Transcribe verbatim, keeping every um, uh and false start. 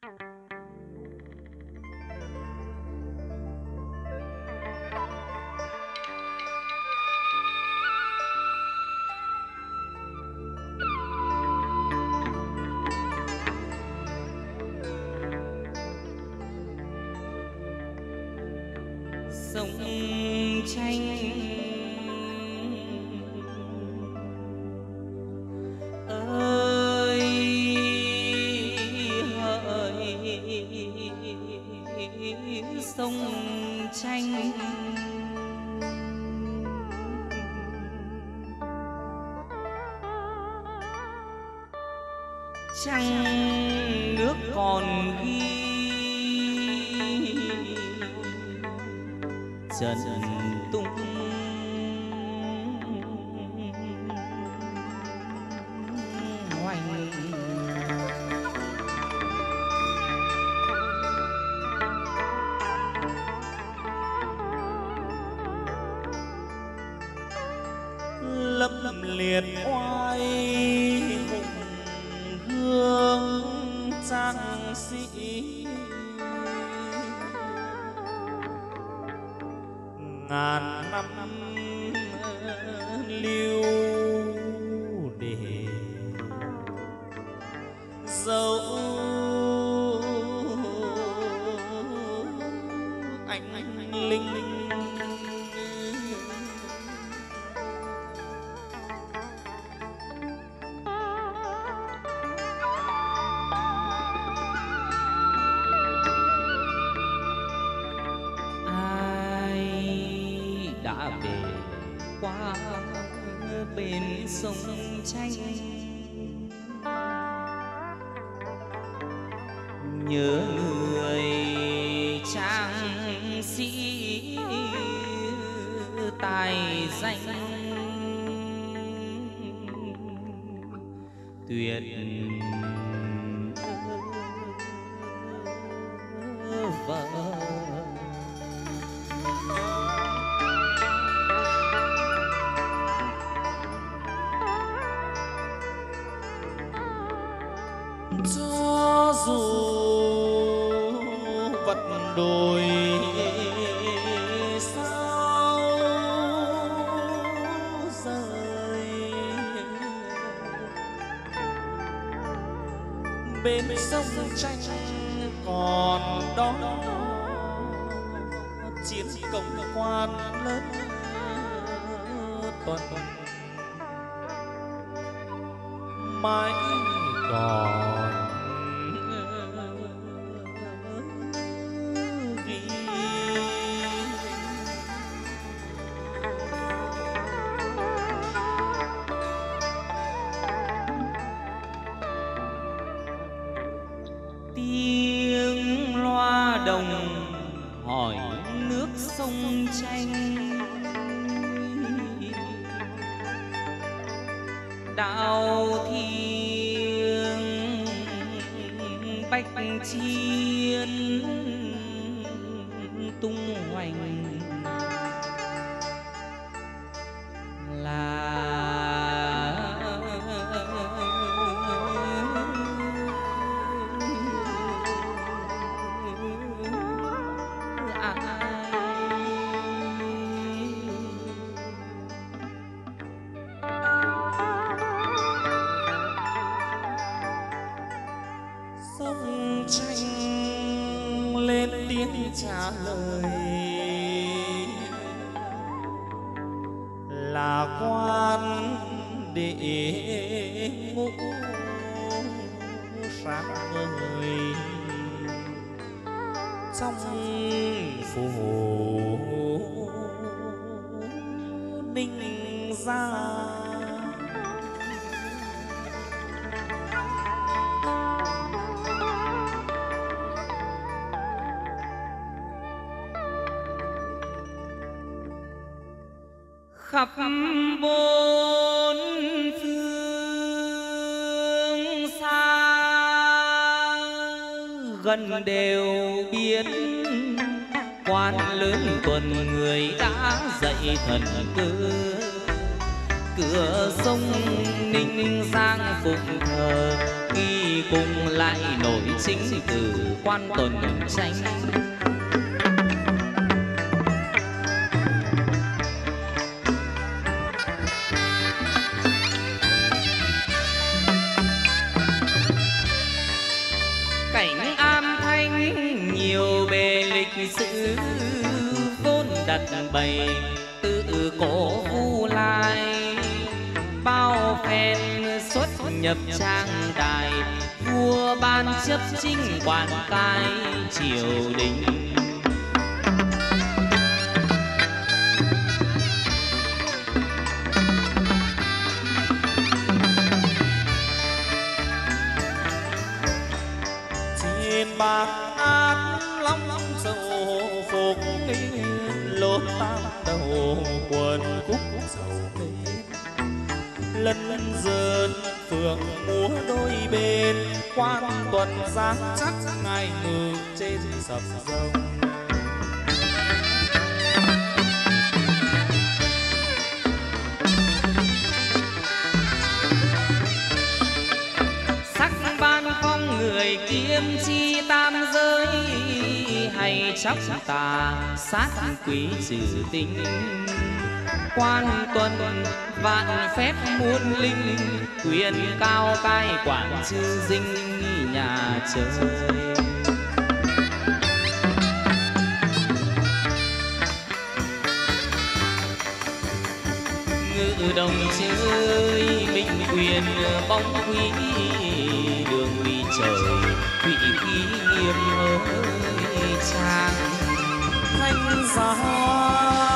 sông tranh ơi hỡi sông tranh trăng nước còn ghi trần tung hoành lâm liệt oai hùng hương trang sĩ ngàn năm lưu để dấu anh linh đã về qua bên sông tranh nhớ người trang sĩ tài danh tuyệt vời cho dù vật đổi sao rời bên sông tranh còn đó chiến công quan lớn tuần mãi còn ghi tiếng loa đồng hỏi nước sông tranh đạo thiên bách chiến tung hoành là sông tranh lên tiếng trả lời là quan đệ ngũ sáng ngời trong phủ ninh gia khắp bốn phương xa gần đều biết quan lớn tuần người đã dạy thần cơ cửa sông ninh giang phụng thờ kỳ cùng lại nổi chính từ quan tuần tranh. Cảnh am thanh nhiều bề lịch sử vốn đặt bày tự cổ vu lai, bao phen xuất nhập trang đài, vua ban chấp chính quan cai triều đình. Trên bạc ác long dầu phục lốt tam đầu quần cúc dầu lên, lân lân dơn phượng múa đôi bên, quan tuần giáng chắc ngài ngự trên sập rồng. Sắc ban phong người kiếm chi tam giới, hay chóc tà sát quý trừ tinh. Quan tuần vạn phép muôn linh, quyền cao cai quản chư dinh nhà trời. Ngự đồng chơi minh quyền bóng quý, đường đi trời thủy khí nghiêm hơi trang. Thanh giá